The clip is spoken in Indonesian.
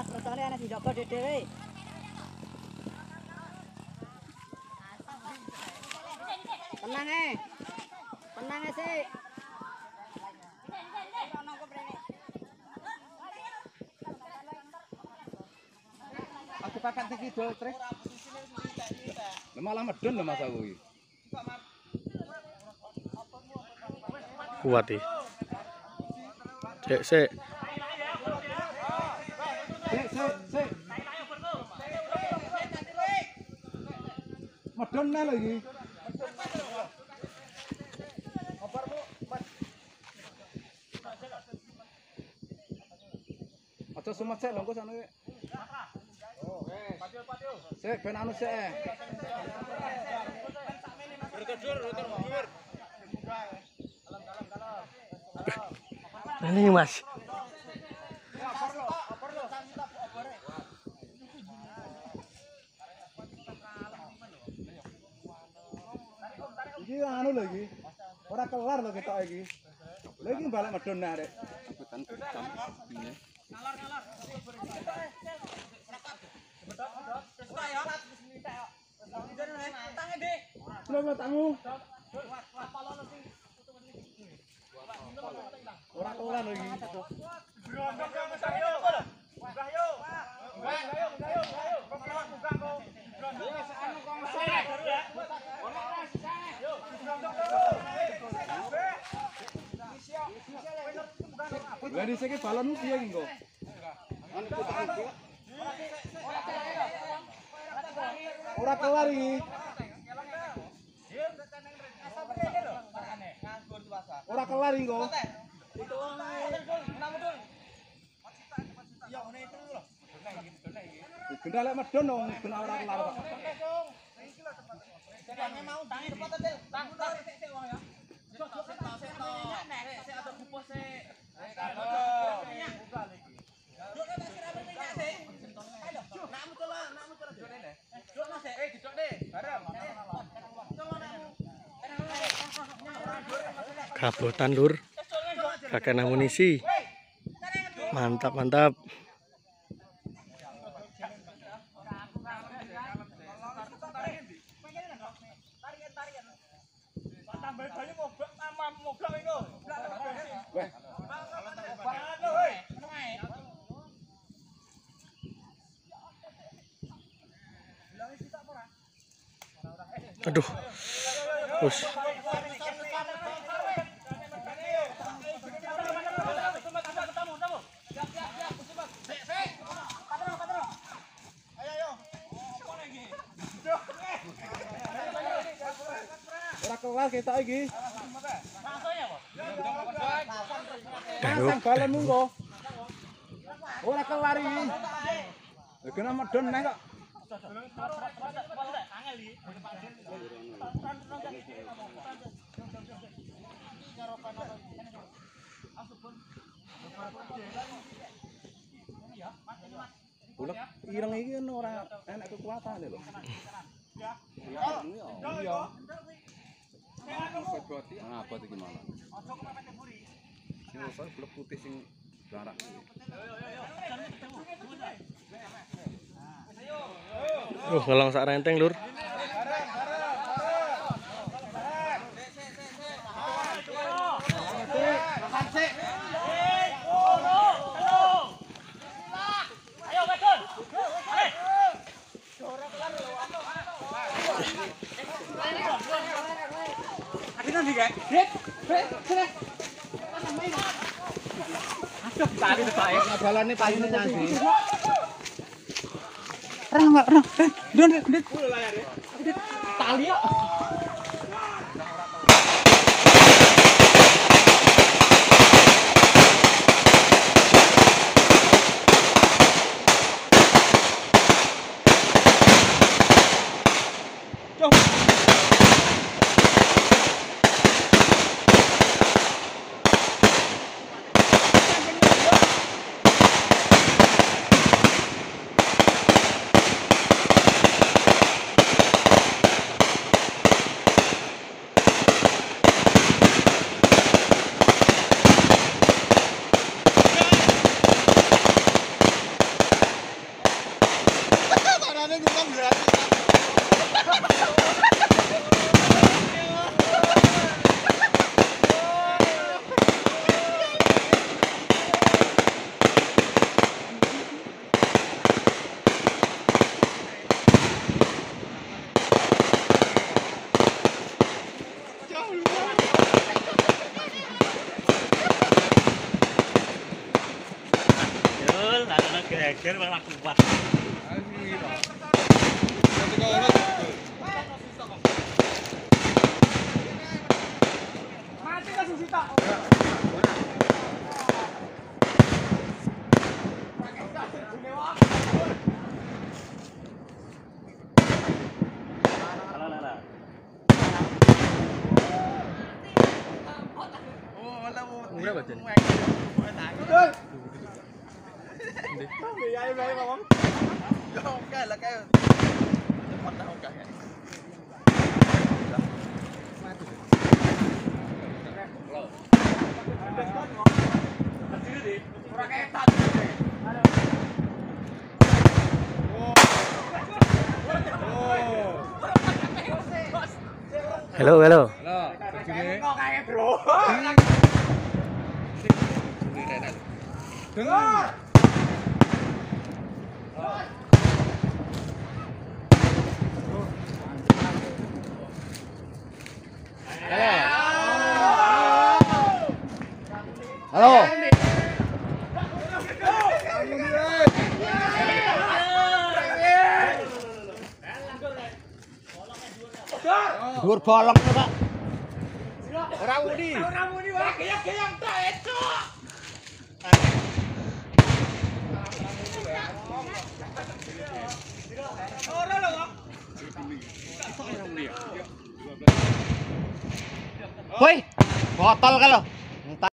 protokole ana dijogo dhewe. Tenang sih. Aku pakat iki dol trek. Malah medun lho Mas aku iki. Kuat iki. Sik. Sik. Medun lho iki. Aja sumet sik lho engko sana iki. Sik ben anu sik. Ini Mas. Iki anu lho iki. Ora kelar lho ketok iki. Lha iki balik medun nah rek. Coba tamu. Ora kelar lho iki. Lah dhisik balonmu piye iki engko? Ora kelar iki. Ora kelar iki engko. Gendal lek medun dong, gendal ora kelar kok. Mau tangi cepet til. Tang sik wong ya. Kabotan lur. Kakek amunisi. Mantap. Aduh. Terus. Ora kelar ketok iki. Pasang balonmu engko. Ora kelar iki. Lha kena medun neh kok. Ulek ireng iki ora enak kekuatan lho. Iya. Ngabot iki malah. Sing usah blek putih sing garak. Ngelong sak renteng lur. Tadi baik balane payune nyandi. Tali kok. geger malah kuat. Mati kan Susita. Berapa jen? Halo, halo. Dengar. Halo. Dur bolong Pak. Ora muni wae geyang-geyang tak itu. Ora lho. Woi, botol kan lo.